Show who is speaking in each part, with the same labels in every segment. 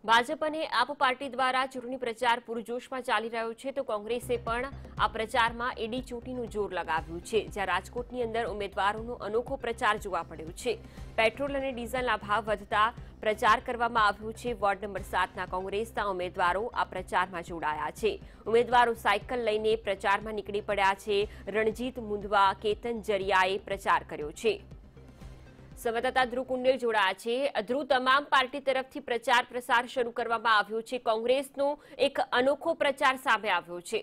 Speaker 1: ભાજપ અને આપ પાર્ટી દ્વારા ચૂંટણી પ્રચાર પૂરજોશમાં ચાલી રહ્યો છે તો કોંગ્રેસે પણ આ પ્રચારમાં એડી ચોટીનું જોર લગાવ્યું છે। જ્યાં રાજકોટની અંદર ઉમેદવારોનો અનોખો પ્રચાર જોવા મળ્યો છે। પેટ્રોલ અને ડીઝલના ભાવ વધતા પ્રચાર કરવામાં આવ્યો છે। વોર્ડ નંબર 7ના કોંગ્રેસના ઉમેદવારો આ પ્રચારમાં જોડાયા છે। ઉમેદવારો સાયકલ લઈને પ્રચારમાં નીકળી પડ્યા છે। રણજીત મુંદવા, કેતન જરિયાએ પ્રચાર કર્યો છે। સંવાદદાતા ધ્રુવ કુંડેલ જોડાયા છે। ધ્રુવ, તમામ પાર્ટી તરફથી પ્રચાર પ્રસાર શરૂ કરવામાં આવ્યો છે। કોંગ્રેસનો એક અનોખો પ્રચાર સામે આવ્યો છે।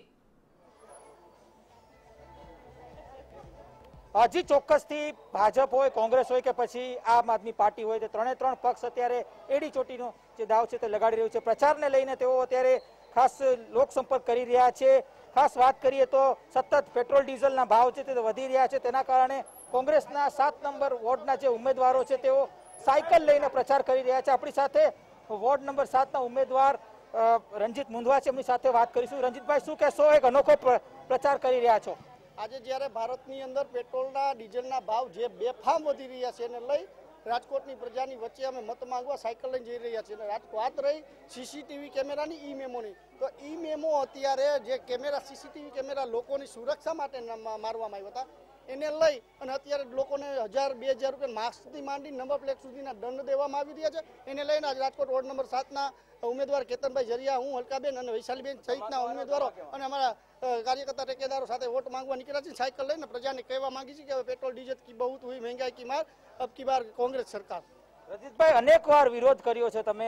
Speaker 2: હજી ચોક્કસથી ભાજપ હોય, કોંગ્રેસ હોય કે પછી આમ આદમી પાર્ટી હોય, તે ત્રણે ત્રણ પક્ષ અત્યારે એડી ચોટીનો જે દાવ છે તે લગાડી રહ્યું છે। પ્રચારને લઈને તેઓ અત્યારે ખાસ લોકસંપર્ક કરી રહ્યા છે। ખાસ વાત કરીએ તો સતત પેટ્રોલ ડીઝલના ભાવ છે તે વધી રહ્યા છે, તેના કારણે કોંગ્રેસના 7 નંબર વોર્ડના જે ઉમેદવારો છે તેઓ સાયકલ લઈને પ્રચાર કરી રહ્યા છે। આપણી સાથે વોર્ડ નંબર 7ના ઉમેદવાર રણજીત મુંદવા છે, એમની સાથે વાત કરીશું। રણજીતભાઈ, શું કહેશો? એક અનોખો પ્રચાર કરી રહ્યા છો।
Speaker 3: આજે જ્યારે ભારતની અંદર પેટ્રોલના ડીઝલના ભાવ જે બેફામ વધી રહ્યા છે એને લઈ રાજકોટની પ્રજાની વચ્ચે અમે મત માંગવા સાયકલ લઈને જઈ રહ્યા છીએ। વાત રહી સીસીટીવી કેમેરાની, ઈ મેમોની, તો ઈ મેમો અત્યારે જે કેમેરા, સીસીટીવી કેમેરા લોકોની સુરક્ષા માટે મારવામાં આવ્યા હતા, એને લઈ અને અત્યારે લોકોને 1000-2000 રૂપિયા માસ્કથી માંડી નંબર પ્લેટ સુધીના દંડ દેવામાં આવી રહ્યા છે। એને લઈને આજે રાજકોટ વોર્ડ નંબર 7ના ઉમેદવાર કેતનભાઈ જરિયા, હું, હલકાબેન અને વૈશાલીબેન સહિતના ઉમેદવારો અને અમારા કાર્યકર્તા ટેકેદારો સાથે વોટ માંગવા નીકળ્યા છે। સાયકલ લઈને પ્રજાને કહેવા માંગી છે કે હવે પેટ્રોલ ડીઝલ કી બહુ હુઈ મહેંગાઈ કી માર, અબ કી બાર કોંગ્રેસ સરકાર।
Speaker 2: રજીતભાઈ, અનેક વાર વિરોધ કર્યો છે તમે,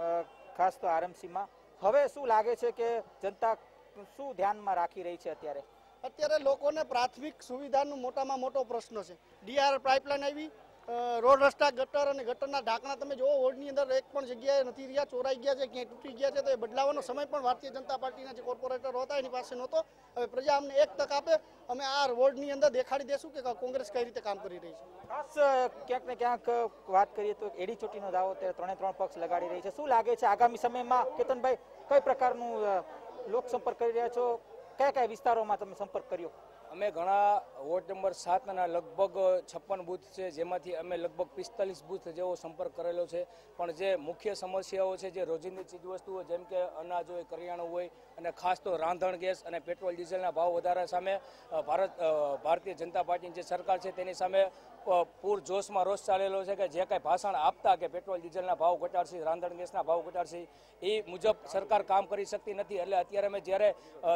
Speaker 2: ખાસ તો આરએમસીમાં, હવે શું લાગે છે કે જનતા શું ધ્યાનમાં રાખી રહી છે?
Speaker 3: અત્યારે લોકોને પ્રાથમિક સુવિધાનો મોટામાં મોટો પ્રશ્ન છે। ડીઆર પાઇપલાઇન આવી, રોડ રસ્તા, ગટર અને ગટરના ઢાંકણા તમે જુઓ વોર્ડની અંદર એક પણ જગ્યાએ નથી રહ્યા, ચોરાઈ ગયા છે, ક્યાંય તૂટી ગયા છે। તો એ બદલાવાનો સમય પણ ભારતીય જનતા પાર્ટીના જે કોર્પોરેટરો હતા એની પાસે નહોતો। હવે પ્રજા અમને એક તક આપે, અમે આ વોર્ડની અંદર દેખાડી દેશું કે કોંગ્રેસ કઈ રીતે કામ કરી રહી છે।
Speaker 2: ખાસ ક્યાંક ને ક્યાંક વાત કરીએ તો એડી ચોટીનો દાવો ત્રણે ત્રણ પક્ષ લગાડી રહી છે। શું લાગે છે આગામી સમયમાં, કેતનભાઈ, કઈ પ્રકારનું લોકસંપર્ક કરી રહ્યા છો? કયા કયા વિસ્તારોમાં તમે સંપર્ક કર્યો?
Speaker 4: અમે ઘણા વોર્ડ નંબર 7ના લગભગ 56 બૂથ છે, જેમાંથી અમે લગભગ 45 બૂથ જેવો સંપર્ક કરેલો છે। પણ જે મુખ્ય સમસ્યાઓ છે, જે રોજિંદી ચીજવસ્તુઓ જેમ કે અનાજ હોય, કરિયાણું હોય અને ખાસ તો રાંધણ ગેસ અને પેટ્રોલ ડીઝલના ભાવ વધારા સામે ભારતીય જનતા પાર્ટીની જે સરકાર છે તેની સામે પૂરજોશમાં રોષ ચાલેલો છે કે જે કાંઈ ભાષણ આપતા કે પેટ્રોલ ડીઝલના ભાવ ઘટાડશે, રાંધણ ગેસના ભાવ ઘટાડશે, એ મુજબ સરકાર કામ કરી શકતી નથી। એટલે અત્યારે અમે જ્યારે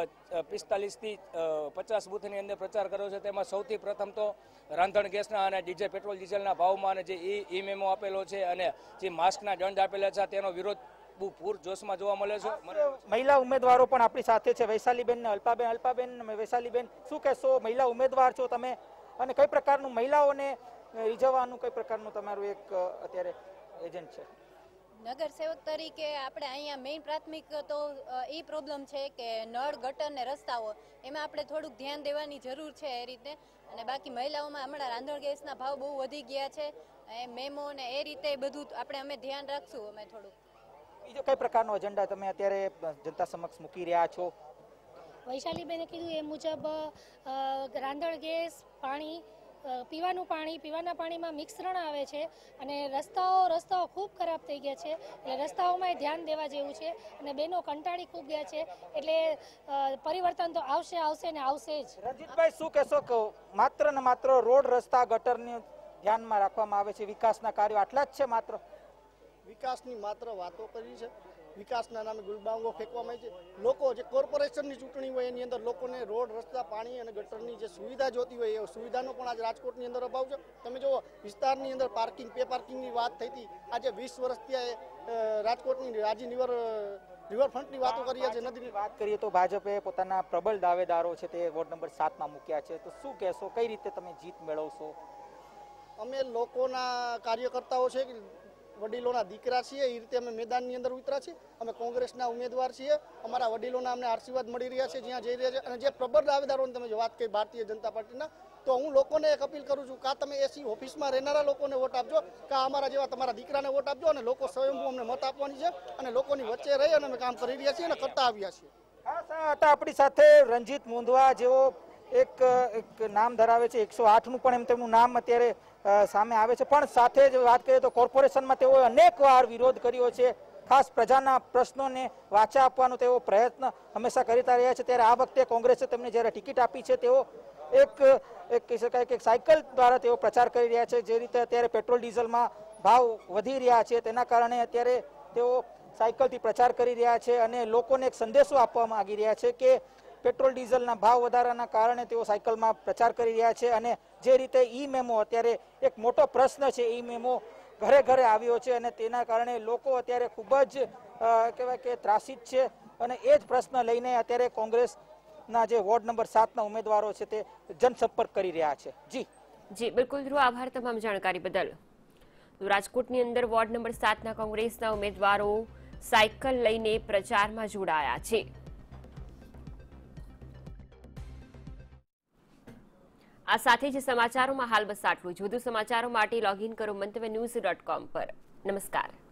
Speaker 4: 45થી 50 બૂથની અંદર પ્રચાર કર્યો છે, તેમાં સૌથી પ્રથમ તો રાંધણ ગેસના અને પેટ્રોલ ડીઝલના ભાવમાં અને જે ઈ મેમો આપેલો છે અને જે માસ્કના દંડ આપેલા છે તેનો વિરોધ પૂરજોશમાં જોવા મળે છે।
Speaker 2: મહિલા ઉમેદવારો પણ આપણી સાથે છે, વૈશાલીબેન ને અલ્પાબેન, વૈશાલીબેન, શું કહેશો? મહિલા ઉમેદવાર છો તમે, અને કઈ પ્રકારનું મહિલાઓને રીઝવવાનું કઈ પ્રકારનું તમારું એક અત્યારે એજન્ટ છે?
Speaker 5: નગરસેવક તરીકે આપણે અહીંયા મેઇન પ્રાથમિક તો એ પ્રોબ્લેમ છે કે નળ, ગટર ને રસ્તાઓ, એમાં આપણે થોડુંક ધ્યાન દેવાની જરૂર છે એ રીતે। અને બાકી મહિલાઓમાં હમણાં રાંધણ ગેસના ભાવ બહુ વધી ગયા છે, મેમો ને એ રીતે બધું અમે ધ્યાન રાખશું। અમે થોડુંક
Speaker 2: બીજો કઈ પ્રકારનો એજન્ડા તમે અત્યારે જનતા સમક્ષ મૂકી રહ્યા છો?
Speaker 6: વૈશાલીબેને કીધું એ મુજબ રાંધણ ગેસ, પાણી, પીવાના પાણીમાં મિશ્રણ આવે છે અને રસ્તાઓ ખૂબ ખરાબ થઈ ગયા છે, એટલે રસ્તાઓમાં ધ્યાન દેવા જેવું છે। અને બહેનો કંટાળી ખૂબ ગયા છે, એટલે પરિવર્તન તો આવશે ને આવશે જ।
Speaker 2: રણજીતભાઈ, શું કહેશો? માત્ર ને માત્ર રોડ, રસ્તા, ગટરને ધ્યાનમાં રાખવામાં આવે છે, વિકાસના કાર્યો આટલા જ છે? માત્ર
Speaker 3: વિકાસની માત્ર વાતો કરી છે, વિકાસના નામે ગુલબાંગો ફેંકવામાં આવી છે। લોકો જે કોર્પોરેશનની ચૂંટણી હોય એની અંદર લોકોને રોડ, રસ્તા, પાણી અને ગટરની જે સુવિધા જોતી હોય એ સુવિધાનો પણ આજે રાજકોટની અંદર અભાવ છે। તમે જુઓ વિસ્તારની અંદર પાર્કિંગ, પે પાર્કિંગની વાત થઈ હતી, આજે 20 વર્ષથી રાજકોટની રાજી રિવરફ્રન્ટની વાતો કરીએ છીએ, નદીની
Speaker 2: વાત કરીએ તો ભાજપે પોતાના પ્રબળ દાવેદારો છે તે વોર્ડ નંબર 7માં મૂક્યા છે, તો શું કહેશો? કઈ રીતે તમે જીત મેળવશો?
Speaker 3: અમે લોકોના કાર્યકર્તાઓ છે, વડીલોના દીકરા છીએ, એ રીતે અમે મેદાનની અંદર ઉતર્યા છીએ। અમે કોંગ્રેસના ઉમેદવાર છીએ, અમારા વડીલોના અમને આશીર્વાદ મળી રહ્યા છે જ્યાં જઈ રહ્યા છે। અને જે પ્રબળ દાવેદારોની તમે વાત કરી ભારતીય જનતા પાર્ટીના, તો હું લોકોને એક અપીલ કરું છું, કાં તમે એસી ઓફિસમાં રહેનારા લોકોને વોટ આપજો, કાં અમારા જેવા તમારા દીકરાને વોટ આપજો, અને લોકો સ્વયંભૂ અમને મત આપવાની છે અને લોકોની વચ્ચે રહી અને અમે કામ કરી રહ્યા છીએ અને કરતા આવ્યા છીએ।
Speaker 2: આપણી સાથે રણજીત મુંદવા, જેઓ એક નામ ધરાવે છે, 108નું પણ તેમનું નામ અત્યારે સામે આવે છે, પણ સાથે જ વાત કરીએ તો કોર્પોરેશનમાં તેઓએ અનેક વાર વિરોધ કર્યો છે। ખાસ પ્રજાના પ્રશ્નોને વાચા આપવાનો તેઓ પ્રયત્ન હંમેશા કરતા રહ્યા છે, ત્યારે આ વખતે કોંગ્રેસે તેમને જ્યારે ટિકિટ આપી છે તેઓ એક કહી શકાય કે સાયકલ દ્વારા તેઓ પ્રચાર કરી રહ્યા છે. જે રીતે અત્યારે પેટ્રોલ ડીઝલમાં ભાવ વધી રહ્યા છે તેના કારણે અત્યારે તેઓ સાયકલથી પ્રચાર કરી રહ્યા છે અને લોકોને એક સંદેશો આપવા માંગી રહ્યા છે કે પેટ્રોલ ડીઝલના ભાવ વધારાના કારણે તેઓ સાયકલમાં પ્રચાર કરી રહ્યા છે. અને જે રીતે ઈ મેમો અત્યારે એક મોટો પ્રશ્ન છે, ઈ મેમો ઘરે ઘરે આવ્યો છે અને તેના કારણે લોકો અત્યારે ખૂબ જ કહેવાય કે ત્રાસિત છે અને એ જ પ્રશ્ન લઈને અત્યારે કોંગ્રેસના જે વોર્ડ નંબર 7ના ઉમેદવારો છે તે જનસંપર્ક કરી રહ્યા છે.
Speaker 1: જી બિલકુલ ધ્રુવ, આભાર તમામ જાણકારી બદલ. તો રાજકોટની અંદર વોર્ડ નંબર 7ના કોંગ્રેસના ઉમેદવારો સાયકલ લઈને પ્રચારમાં જોડાયા છે. આ સાથે જ સમાચારોમાં હાલ બસ આટલું જ. વધુ સમાચારો માટે લોગિન કરો મંતવ્યન્યૂઝ.com પર. નમસ્કાર.